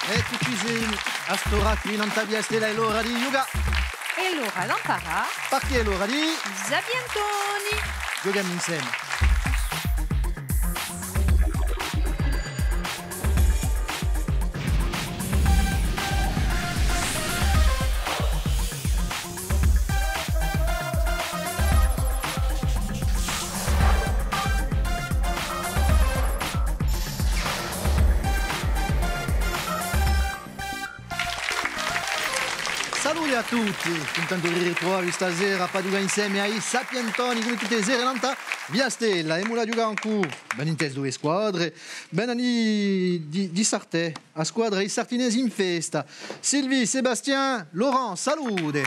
Eccoci a stora qui non t'abbiasti è l'ora di yoga. E l'ora l'imparà. Perché è l'ora di Sapientoni. Giochiamo insieme. Saluti a tutti, contento di ritrovarvi stasera a giocare insieme ai Sapientoni come tutte le sere nanta via Stella e mula giocare ancora ben inteso due squadre ben di Sartè a squadra i sartinesi in festa Sylvie, Sébastien, Laurent, salute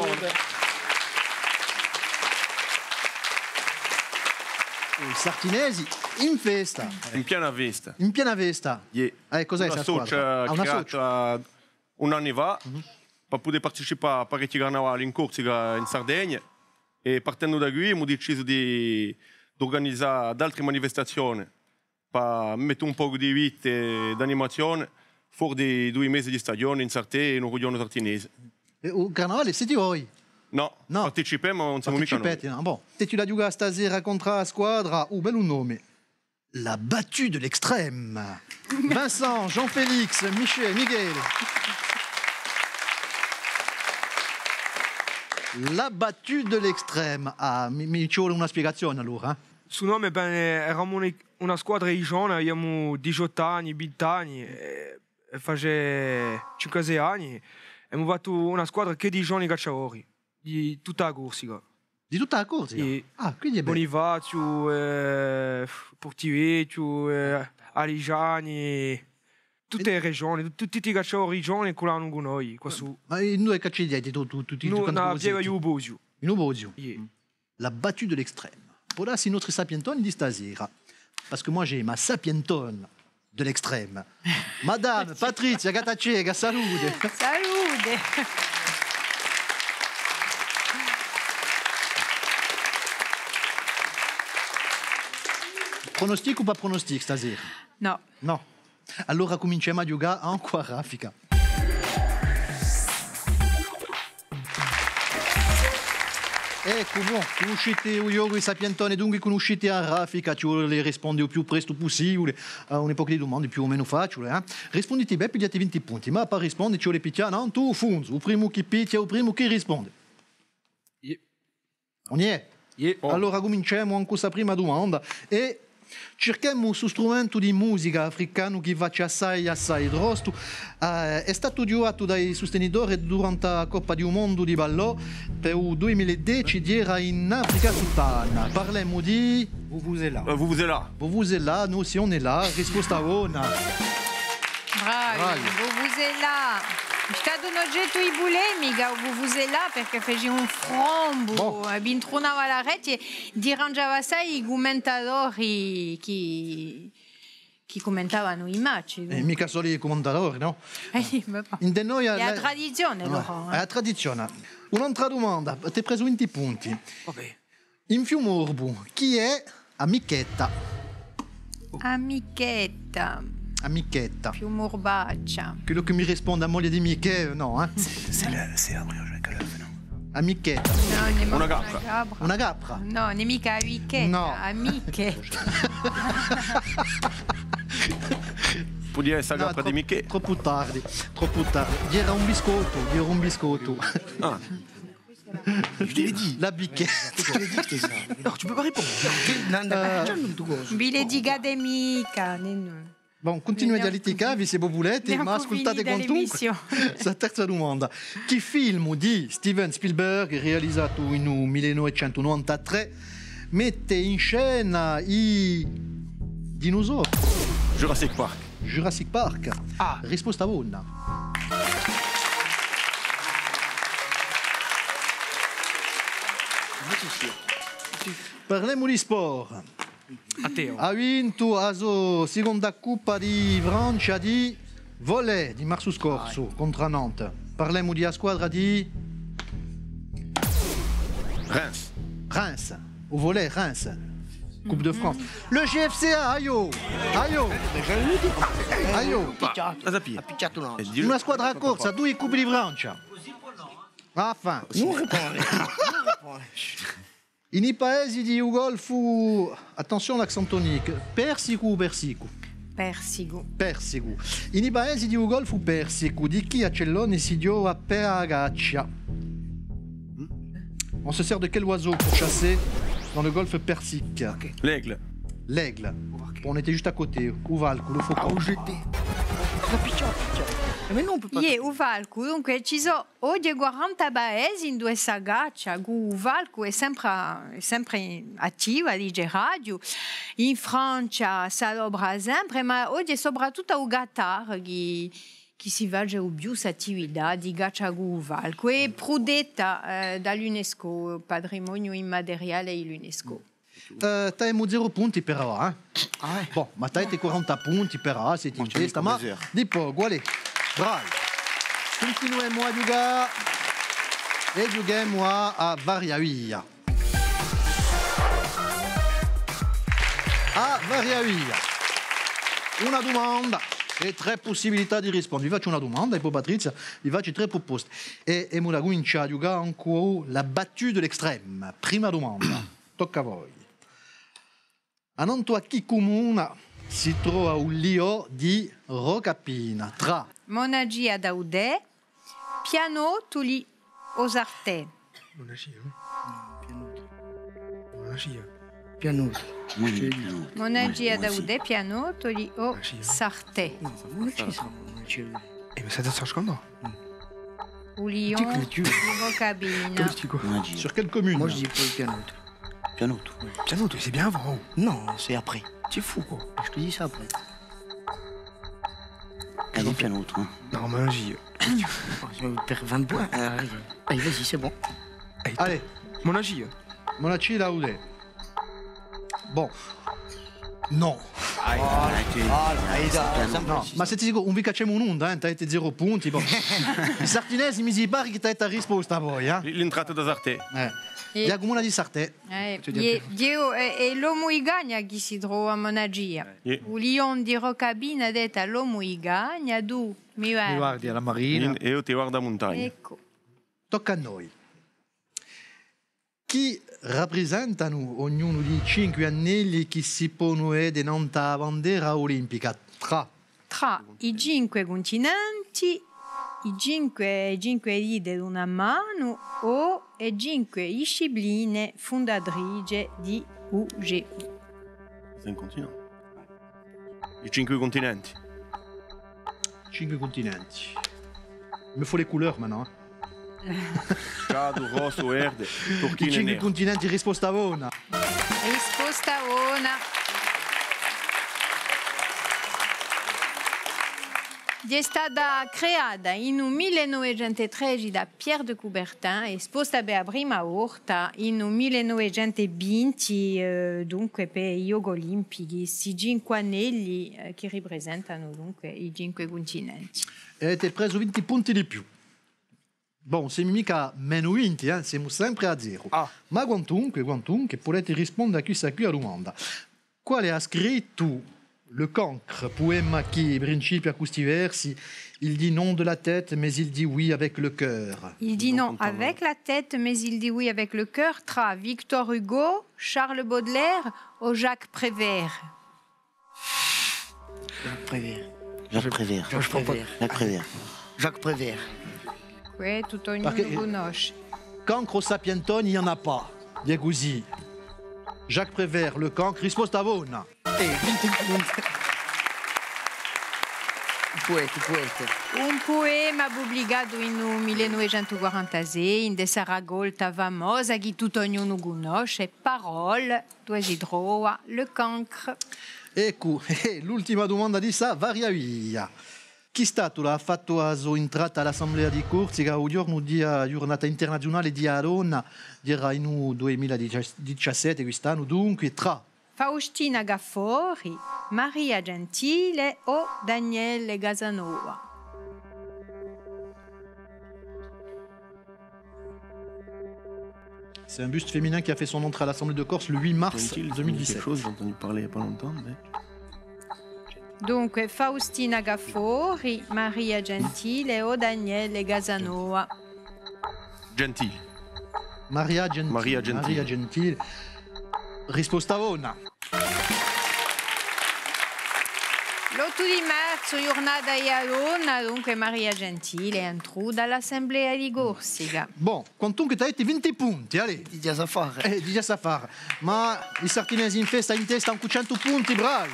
i sartinesi in festa in piena vista cos'è questa squadra? Una creata un anno fa per poter partecipare a parecchi carnevali in Corsica in Sardegna e partendo da qui abbiamo deciso di organizzare altre manifestazioni per mettere un po' di vita e d'animazione fuori dei 2 mesi di stagione in Sartè e in un regione sartinese. Il carnevale siete voi? No, partecipiamo ma non siamo mica noi. No. Bon, te tu la giocare stasera contro la squadra, bel nome. La battue de l'extrême. Vincent, Jean-Félix, Michel, Miguel. La battue de l'extrême. Mi ci vuole una spiegazione allora. Su nome eravamo una squadra di giovani, abbiamo 18 anni, 20 anni, e faceva 5-6 anni. Abbiamo fatto una squadra che di giovani cacciatori, di tutta la Corsica. Di tutta la Corsica? Quindi è bello. Bonifacio, Portivecchio, Aligiani... Tutte le regioni, tutti i cacciatori regioni che hanno con noi. Ma noi cacciati tutti noi abbiamo in Ubosio. In Ubosio? La battue de l'extrême. Pour là, c'est notre sapientone di stasera. Parce que moi, j'ai ma sapientone de l'extrême. Madame Patrizia Gatacega, salute. Salute. Pronostic o pas pronostic stasera? No. No. Allora cominciamo a giocare anche a raffica. Ecco, conoscete i Sapientoni, dunque conoscete a raffica, ci vuole rispondere il più presto possibile a un'epoca di domande più o meno facili. Rispondete bene, pigliate 20 punti, ma per rispondere ci vuole picchiare, no? Tu funzo, il primo che picchia, il primo che risponde. On y è? Allora cominciamo con questa prima domanda e cerchiamo su strumento di musica africano che va assai drosto. È stato giocato dai sostenitori durante la Coppa del Mondo di Ballò per il 2010 era in Africa Sottana. Parliamo di Vuvuzela, noi si on è là, risposta buona. Bravi, Vuvuzela. È stato un oggetto di polemica, Vuvuzela, perché faceva un frombo, bintronava la rete e dirangiava assai i commentatori che commentavano i match. Mica solo i commentatori, no? È la tradizione, loro. È la tradizione. Un'altra domanda, ti hai preso 20 punti. Vabbè. In Fiumorbu, chi è Amichetta? Amichetta. Più morbaccia. Quello che mi risponde a moglie di Michele, no, eh? C'est Adrien Jacques, no? Amichetta. No, una capra. Una capra? No, nemica amichetta. No. Amiche. Può dire questa capra di Michele? Troppo tardi. Era un biscotto. Ah. Je te l'ai dit. La biquette. Je te l'ai dit que c'était ça. Alors, tu peux pas répondre. Bile di gademica. Bon, continuate a litigare, se volete, ma ascoltate con tu. La terza domanda. Che film di Steven Spielberg, realizzato in 1993, mette in scena i dinosauri? Jurassic Park. Risposta buona. Parliamo di sport. Ha vinto la sua seconda Coppa di Francia di volley di marzo scorso contro Nantes. Parliamo di una squadra di Reims. O volley Reims. Coupe de France. Le GFCA, aio. Una squadra corsa, 2 Coppi di Francia. Enfin. In i paesi di Ugolfu, attenzione l'accent tonique, Persico o Persico? Persico. In i paesi di Ugolfu Persico, di chi a Celloni si dio a Peagaccia? On se sert de quel oiseau pour chasser dans le golfe Persique? L'aigle. L'aigle. On était juste à côté. Uvalco, le faucon. Mais non, on peut pas. Uvalco, dunque ci sono oggi 40 paesi in due sagaccia, Uvalco è sempre attiva, dice radio, in Francia salobra sempre, ma oggi è soprattutto a Qatar che si svolge più attività di gaccia Uvalco e prudetta dall'UNESCO, patrimonio immateriale dell'UNESCO. Abbiamo 0 punti per ora. Bon, ma avete 40 punti per ora, siete in testa, ma di poco, allez. Bravi. Continuiamo a giocare e giochiamo a Variavia. A Variavia. Una domanda e 3 possibilità di rispondere. Vi faccio una domanda e poi Patrizia vi faccio 3 proposte. E la comincia a giocare ancora la battue de l'extrême. Prima domanda, tocca a voi. A Nantua chi comune si trova un liò di Rocapina tra Monagia Daudè, Pianotoli Osartè. Pianuto. Monagia Daudè, Pianotoli Osartè. Mais ça date comment? Ou Lyon di Rocabina. sur quelle commune? Moi, je dis pas le pianote. Pianote, c'est bien avant. Non, c'est après. C'est fou, quoi. Je te dis ça après. Allez, pianote. Hein. Non, Monagie. Je vais perdre 20 points. Allez, vas-y, c'est bon. Allez, Monagie. Monaci Laude. Bon. No. No, ma se ti dico un vi cacciamo un'onda, avete 0 punti. Bon. I sartinesi mi si pare che ti avete risposta a voi, eh? L'intrata da Sartè. Il comune di Sartè. E l'uomo Igagna chi si trova a Monagia. U Lion di Rocabina detta l'uomo Igagna, tu mi guardi alla Marina. E io ti guardo a montagna. Ecco. Tocca a noi. Chi rappresentano ognuno dei 5 anelli che si pongono davanti alla bandiera olimpica? Tra i 5 continenti, i 5 ride di una mano o le 5 discipline fondatrici di UGU. C'est un continent. I 5 continenti. 5 continenti. Il me faut les couleurs maintenant. Giallo, rosso, verde, I turchino e 5 nero. continenti, risposta buona. Risposta buona. È stata creata in 1913 da Pierre de Coubertin e sposta per la prima volta in 1920 dunque per i Giochi Olimpici, questi 5 anelli che rappresentano dunque i 5 continenti. E avete preso 20 punti di più. Bon, siamo mica meno 20, siamo sempre a 0. Ma quantunque, potete rispondere a questa qui domanda. Quale ha scritto le cancre, poème qui principe à questi versi? Il dit non de la tête, mais il dit oui avec le cœur. Il dit non avec la tête, mais il dit oui avec le cœur. Tra Victor Hugo, Charles Baudelaire ou Jacques Prévert. Jacques Prévert. Oui, tutto ognuno conosce. Cancre o sapientoni, il n'y en a pas. È così. Jacques Prévert, le cancre, risposta buona. Un poema pubblicato in 1946 in dessa raccolta famosa che tutto ognuno conosce, Parole, dove si trova le cancre. Ecco, l'ultima domanda di sa, Variavia. Chi stato ha fatto la sua entrata all'Assemblea di Corsica il giorno di giornata internazionale di donna, era in 2017 quest'anno, dunque tra Faustina Gaffori, Maria Gentile o Daniele Casanova. C'est un buste féminin qui a fait son entrée à l'Assemblée de Corse le 8 mars 2017. Quelque chose, j'ai entendu parler il n'y a pas longtemps. Mais... Donc, Faustina Gaffori, Maria Gentile o Daniele Gasanova. Gentile. Maria Gentile. Maria Gentile. Risposta buona. L'8 di marzo, giornata Ialona, dunque Maria Gentile entrò dall'Assemblea di Corsica. Bon, quantunque ti hai 20 punti, allez. Di già sa fare. Di già sa fare. Ma i sartinesi in festa in testa con 100 punti, bravi.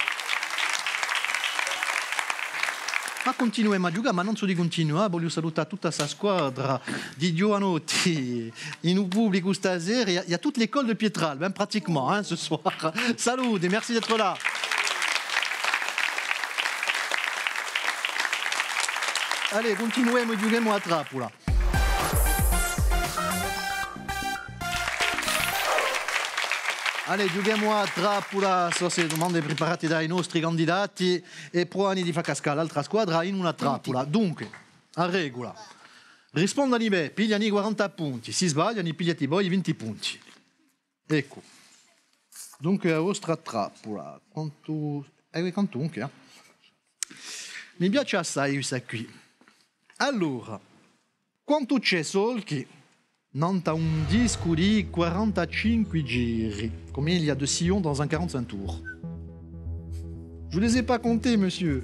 Ma continuiamo a giocare, ma non so di continuare. Voglio salutare tutta questa squadra di giovanotti in un pubblico stasera. Il y a toute l'école de Pietralbe, hein, pratiquement, hein, ce soir. Salut et merci d'être là. Allez, continuiamo e giochiamo a trappola. Allez, giochiamo a trappola. So se domande preparate dai nostri candidati e provani di far cascare l'altra squadra in una trappola. Dunque, a regola. Rispondano bene, pigliano i 40 punti. Si sbagliano, pigliati voi i 20 punti. Ecco. Dunque, la vostra trappola. Quantunque, eh? Mi piace assai questa qui. Allora, quanto c'è solchi? Non t'as un disque di 45 giri. Combien il y a de sillons dans un 45 tours? Je vous les ai pas comptés, monsieur.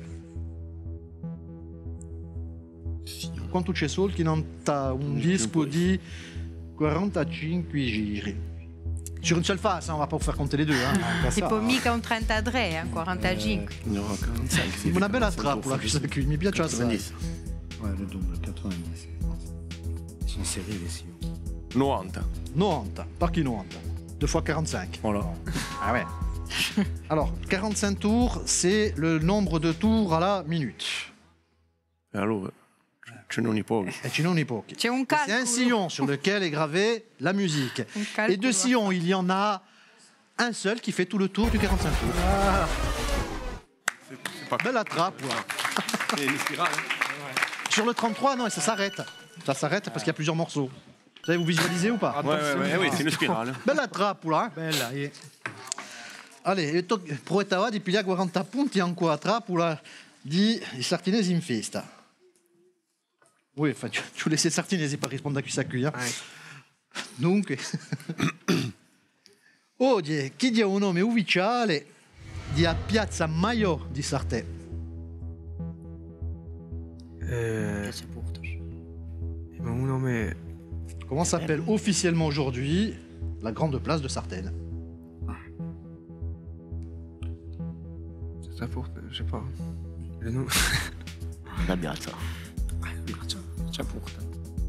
Quanto c'è solchi? Non t'as un disque di 45 giri. Sur une seule face, hein, on va pas vous faire compter les deux. Hein, c'est pas mica un 33, hein, 45. No, 45. Una bella trappola questa qui, mi piace assai. Ouais, le double, 90. C'est une série, les sillons. 90. 90, par qui 90? 2 fois 45. Voilà. Ah ouais. Alors, 45 tours, c'est le nombre de tours à la minute. Et alors, ce n'en est pas. Et tu n'en es pas. C'est un calcul. C'est un sillon sur lequel est gravée la musique. Et de sillons, il y en a un seul qui fait tout le tour du 45 tours. Ah. Pas... Belle attrape, là. C'est une spirale. Sur le 33, non, ça s'arrête. Ça s'arrête parce qu'il y a plusieurs morceaux. Vous savez, vous visualisez ou pas? Oui, c'est une spirale. Belle attrape, là. Bella. Allez, proettava di pigliare 40 punti ancora a trappola di sartinesi in festa. Oui, enfin, tu laisses sartinesi per rispondere a questa qui. Dunque, oggi chiediamo un nome ufficiale di Piazza Mayor di Sartè. Un nome... Comment s'appelle officiellement aujourd'hui la grande place de Sartène? Ça porte, je sais pas. Le nom... La piazza. Piazza Porta.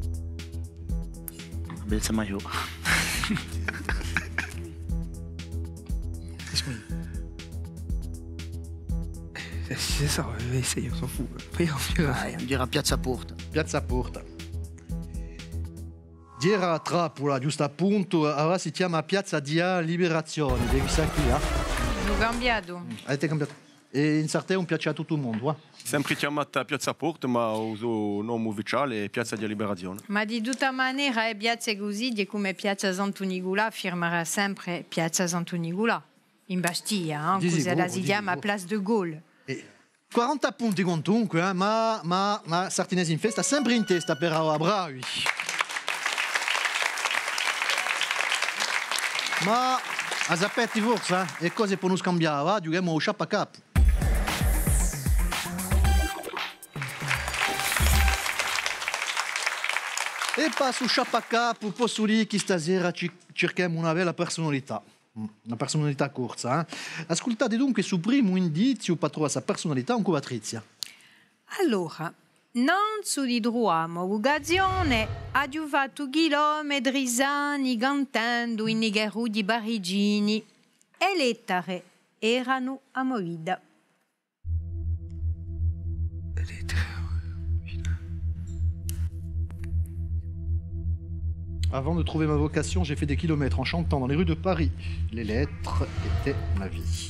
Piazza Mayor. C'est ça, essaye, on s'en fout. On dira Piazza Porta. Piazza Porta. Diera a trappola, giusto appunto, ora si chiama Piazza dia Liberazione, di questa qui. L'ho cambiato. Avete cambiato. E in Sartè piace a tutto il mondo. Sempre chiamata Piazza Porta, ma uso nome ufficiale Piazza di Liberazione. Ma di tutta maniera, piazze così, di come Piazza Sant'Unigula, firmerà sempre Piazza Sant'Unigula, in Bastiglia, così la si chiama Place de Gaulle. 40 punti comunque, ma Sartinesi in festa, sempre in testa però, bravi. Ma a sapete forse, le cose per non scambiare, giochiamo a sciappa capo. E passo sciappa capo, posso dire che stasera cerchiamo una bella personalità. Una personalità corsa. Ascoltate dunque il suo primo indizio per trovare questa personalità con Patrizia. Allora, non su di druamo l'occasione ha fatto chilometri sani cantando in negheru di Parigini e lettere erano a movida. Avant de trouver ma vocation, j'ai fait des kilomètres en chantant dans les rues de Paris. Les lettres étaient ma vie.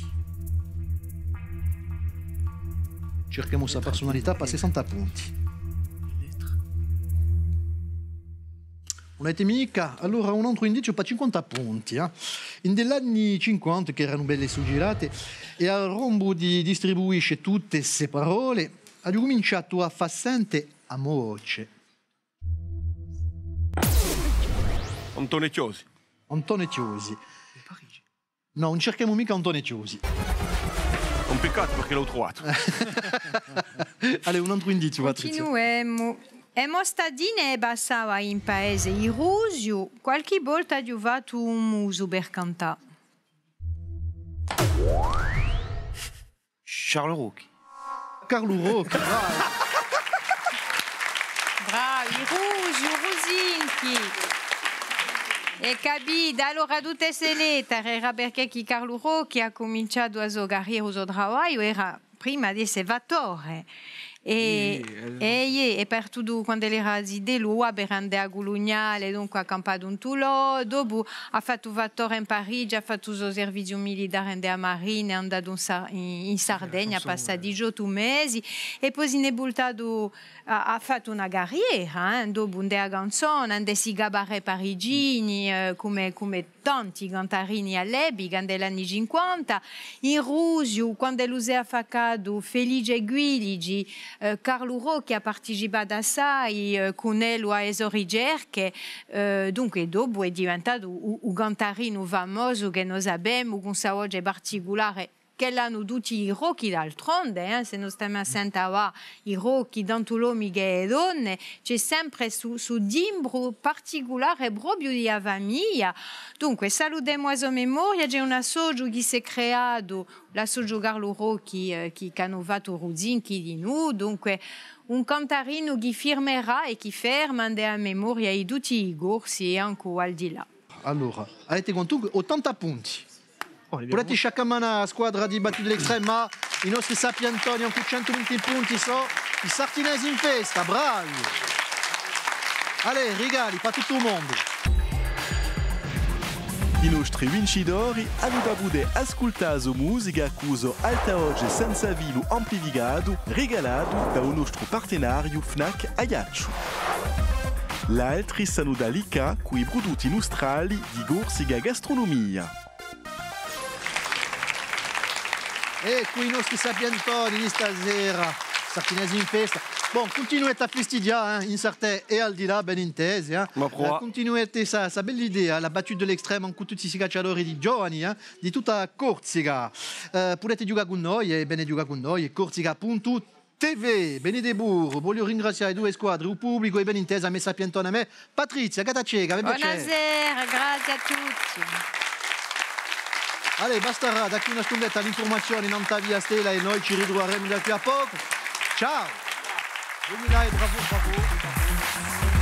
Cerchiamo sa personalità per 60 punti. Non avete mica? Allora un altro indizio per 50 punti. In degli anni 50, che erano belle suggirate, e al rombo di distribuisce tutte queste parole, ha cominciato a far sente a voce. Antonio Chiosi. Antonio Chiosi. No, non cerchiamo mica Antonio Chiosi. Un peccato perché l'ho trovato. Allora, un altro indizio, Patrizia. Continuiamo. E mostadine e passava in paese Irusio, qualche volta ha giovato un muso per cantare. Charles Rocchi. Carlo Rocchi, bravo. Bravi, Rusio, Rusinchi. E capite, allora tutte queste lettere era perché chi Carlo Rocchi ha cominciato a giocare il suo lavoro, era prima di essere vattore. E per tutto quando era di lui per andare a Gulugnale, dunque ha campato un tulò, dopo ha fatto vattore in Parigi, ha fatto il suo servizio militare in Marina, è andato in Sardegna, ha passato 18 mesi e poi si è buttato, ha fatto una carriera, dopo un a canzone, un dei cabaret parigini, come tanti cantarini all'epoca, negli anni 50, in Rusio, quando lui ha fatto Felice Guiligi, Carlo Rocchi ha partecipato assai con lui a Esorigerche, dunque dopo è diventato un cantarino famoso che noi abbiamo con sa voce particolare che l'hanno tutti i Rocchi d'altronde, se non stiamo a sentire i Rocchi tanto uomini che donne, c'è sempre su timbro particolare proprio di famiglia. Dunque, salutiamo a sua memoria, c'è un assoggio che si è creato, l'assoggio Carlo Rocchi, che hanno fatto Ruzinchi di noi, dunque un cantarino che firmerà e che ferma a memoria di tutti i corsi e anche al di là. Allora, avete contato 80 punti. Volete sciacamana la squadra di Battute dell'Extrema, i nostri sapientoni con 120 punti sono i sartinesi in festa, bravi! Allez, regali per tutto il mondo! I nostri vincitori hanno potuto ascoltare la musica con alta voce senza vilo amplificato regalato dal nostro partenario FNAC Ajaccio. L'altri sono da Lica con i prodotti nostrali di Gorsiga Gastronomia. E qui i nostri sapientoni di stasera, sartinesi in festa. Bon, continuate a festeggiare in Sartè e al di là, ben intesi. Continuate sa bella idea, la Battute dell'Extrema con tutti questi cacciatori di giovani, di tutta Corsica. Potete giocare con noi e bene giocare con noi, corsica.tv. Benedebur, voglio ringraziare due squadre, il pubblico e ben intesa, me sapientone a me. Patrizia, Gatacega, buonasera, grazie a tutti. Allora, basterà da qui una stundetta l'informazione in Antavia Stella e noi ci ritroveremo da qui a poco. Ciao! 2000 e bravo.